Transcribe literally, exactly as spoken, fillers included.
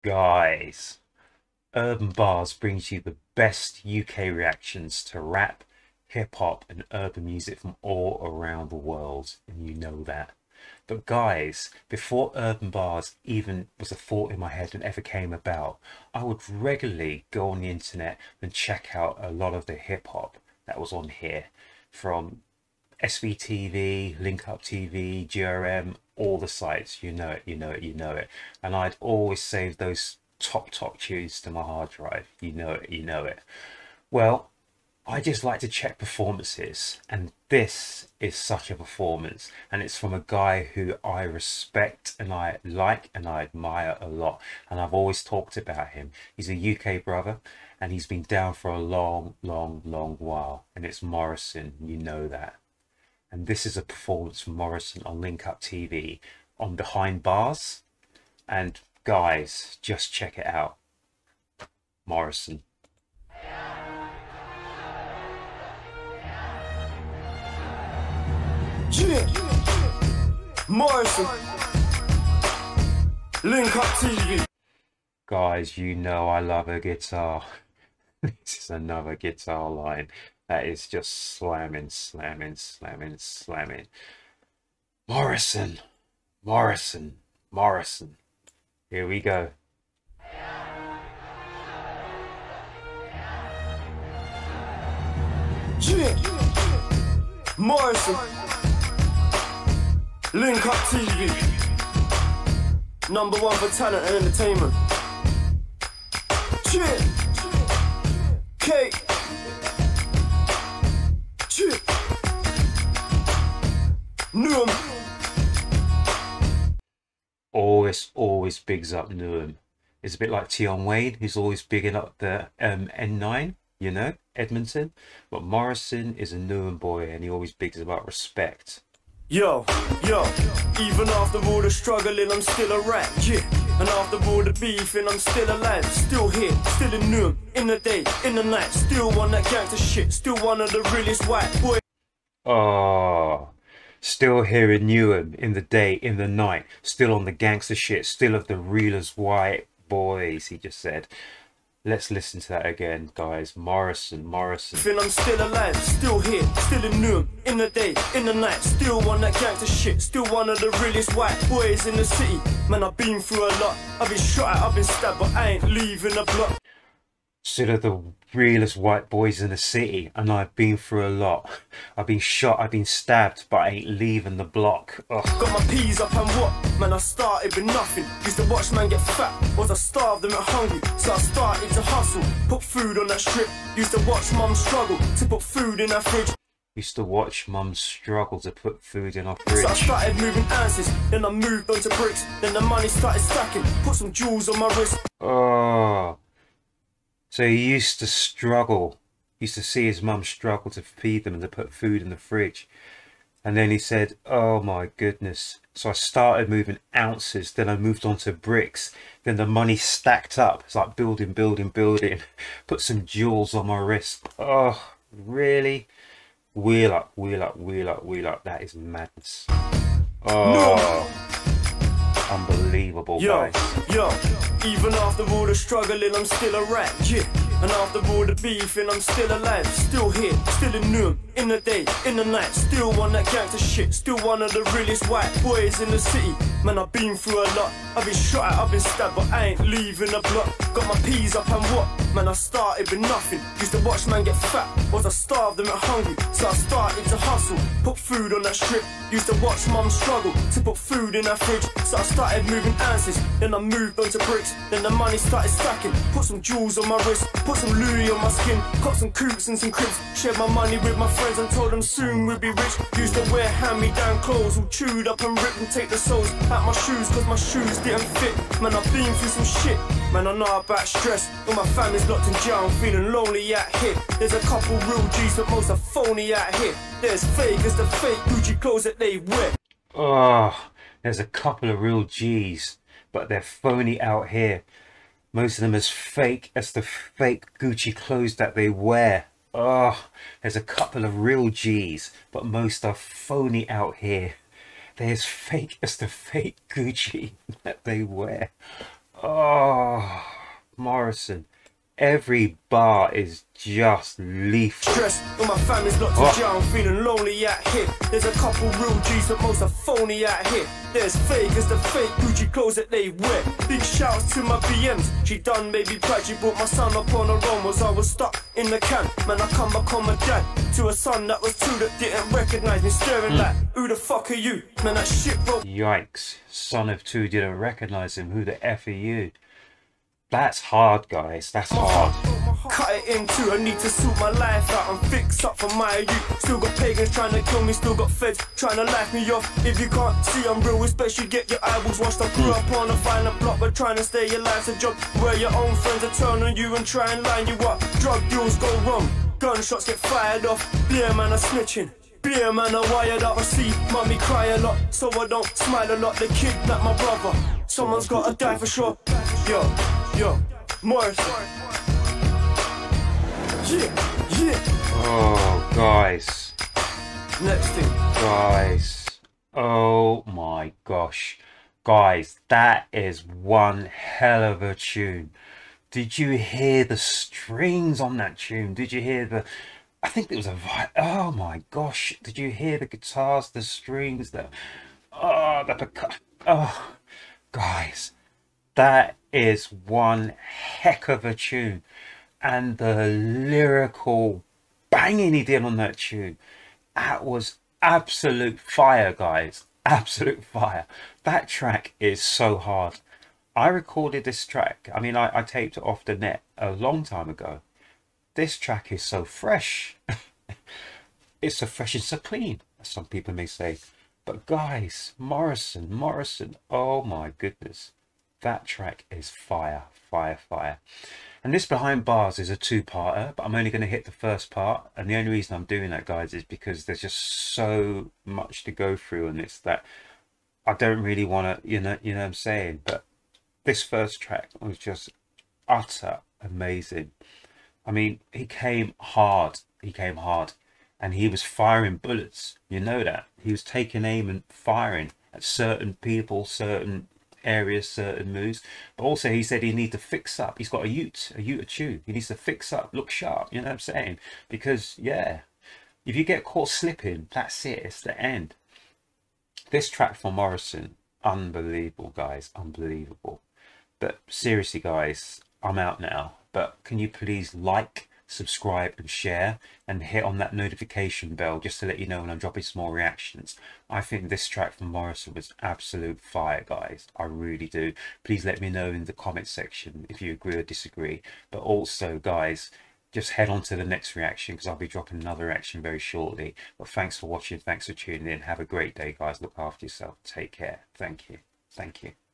Guys, Urb'n Barz brings you the best U K reactions to rap, hip hop, and urban music from all around the world, and you know that. But guys, before Urb'n Barz even was a thought in my head and ever came about, I would regularly go on the internet and check out a lot of the hip hop that was on here, from S V T V, Link Up T V, G R M, all the sites. You know it, you know it, you know it. And I'd always save those top top tunes to my hard drive. You know it, you know it. Well, I just like to check performances, and this is such a performance, and it's from a guy who I respect and I like and I admire a lot, and I've always talked about him. He's a U K brother, and he's been down for a long long long while, and it's Morrisson. You know that. And this is a performance from Morrisson on Link Up T V on Behind Bars. And guys, just check it out. Morrisson. Yeah. Morrisson. Link Up T V. Guys, you know I love a guitar. This is another guitar line that is just slamming, slamming, slamming, slamming. Morrisson, Morrisson, Morrisson. Here we go. Yeah. Morrisson. Link Up T V. Number one for talent and entertainment. Yeah. K. Yeah. Newham. Always, always bigs up Newham. It's a bit like Tion Wayne, who's always bigging up the um, N nine, you know, Edmonton. But Morrisson is a Newham boy, and he always bigs about respect. Yo, yo, even after all the struggling, I'm still a rat, yeah. And after all the beefing, I'm still alive, still here, still in Newham, in the day, in the night, still one that gangster shit, still one of the realest white boys. Oh, still here in Newham, in the day, in the night, still on the gangster shit, still of the realest white boys, he just said. Let's listen to that again, guys. Morrisson, Morrisson. Feel I'm still alive, still here, still in Newham, in the day, in the night, still one that gangster shit, still one of the realest white boys in the city. Man, I've been through a lot, I've been shot at, I've been stabbed, but I ain't leaving the block. Still of the realest white boys in the city, and I've been through a lot. I've been shot, I've been stabbed, but I ain't leaving the block. Ugh. Got my peas up and what? Man, I started with nothing. Used to watch man get fat, was I starved and hungry, so I started to hustle, put food on that strip. Used to watch mum struggle to put food in her fridge. Used to watch mum struggle to put food in our fridge. So I started moving ounces, then I moved on to bricks, then the money started stacking, put some jewels on my wrist. Oh. So he used to struggle, he used to see his mum struggle to feed them and to put food in the fridge. And then he said, oh my goodness. So I started moving ounces, then I moved on to bricks. Then the money stacked up. It's like building, building, building. Put some jewels on my wrist. Oh, really? Wheel up, wheel up, wheel up, wheel up. That is madness. Oh. No. Unbelievable, yo, guys. Yo, even after all the struggling, I'm still a rat, yeah. And after all the beefing, I'm still alive, still here, still in Newham, in the day, in the night, still one that gangster shit, still one of the realest white boys in the city. Man, I've been through a lot, I've been shot at, I've been stabbed, but I ain't leaving the block. Got my peas up and what? Man, I started with nothing. Used to watch man get fat, was I starved and hungry, so I started to hustle, put food on that strip. Used to watch mum struggle to put food in her fridge, so I started moving ounces, then I moved on to bricks, then the money started stacking, put some jewels on my wrist, put some Louis on my skin, got some coops and some cribs, shared my money with my friends and told them soon we'd be rich. Used to wear hand-me-down clothes, all chewed up and ripped, and take the soles out my shoes cause my shoes didn't fit. Man, I've been through some shit, man, I know about stress, when my family's locked in jail, I'm feeling lonely out here. There's a couple real G's, but most are phony out here. There's fake as the fake Gucci clothes that they wear. Oh, there's a couple of real G's, but they're phony out here. Most of them as fake as the fake Gucci clothes that they wear. Oh, there's a couple of real G's, but most are phony out here. They're as fake as the fake Gucci that they wear. Oh, Morrisson. Every bar is just lethal. Stress when my family's locked in jail, I'm feeling lonely out here. There's a couple real G's, but most are phony out here. There's fake as the fake Gucci clothes that they wear. Big shouts to my B Ms. She done maybe pride, she brought my son up on her own. Was I was stuck in the can. Man, I come back on my dad. To a son that was two that didn't recognise me, staring mm. like, who the fuck are you? Man, that shit broke. Yikes. Son of two didn't recognise him. Who the F are you? That's hard, guys. That's hard. Cut it in two. I need to sort my life out and fix up for my youth. Still got pagans trying to kill me, still got feds trying to laugh me off. If you can't see I'm real, it's best you get your eyeballs washed. I grew up on a violent block, but trying to stay alive's a job where your own friends are turn on you and try and line you up. Drug deals go wrong, gunshots get fired off. Beer man are snitching. Beer man are wired up. I see mummy cry a lot, so I don't smile a lot. They kidnap my brother, someone's gotta die for sure. Yo, yo, Morrisson. Yeah, yeah. Oh, guys. Next thing. Guys. Oh my gosh. Guys, that is one hell of a tune. Did you hear the strings on that tune? Did you hear the... I think it was a... Oh my gosh. Did you hear the guitars, the strings, the... Oh, the percussion. Oh, guys. That is one heck of a tune. And the lyrical banging he did on that tune, that was absolute fire, guys. Absolute fire. That track is so hard. I recorded this track. I mean, I, I taped it off the net a long time ago. This track is so fresh. It's so fresh and so clean, as some people may say. But guys, Morrisson, Morrisson, oh my goodness. That track is fire, fire, fire. And this Behind Bars is a two-parter, but I'm only going to hit the first part. And the only reason I'm doing that, guys, is because there's just so much to go through on this that I don't really want to, you know, you know what I'm saying. But this first track was just utter amazing. I mean, he came hard. He came hard. And he was firing bullets. You know that. He was taking aim and firing at certain people, certain areas, certain moves. But also he said he needs to fix up. He's got a ute, a ute to chew. He needs to fix up, look sharp. You know what I'm saying? Because, yeah, if you get caught slipping, that's it. It's the end. This track from Morrisson, unbelievable, guys. Unbelievable. But seriously, guys, I'm out now. But can you please like, subscribe and share and hit on that notification bell just to let you know when I'm dropping some more reactions. I think this track from Morrisson was absolute fire, guys. I really do. Please let me know in the comment section if you agree or disagree. But also, guys, just head on to the next reaction because I'll be dropping another reaction very shortly. But thanks for watching. Thanks for tuning in. Have a great day, guys. Look after yourself. Take care. Thank you. Thank you.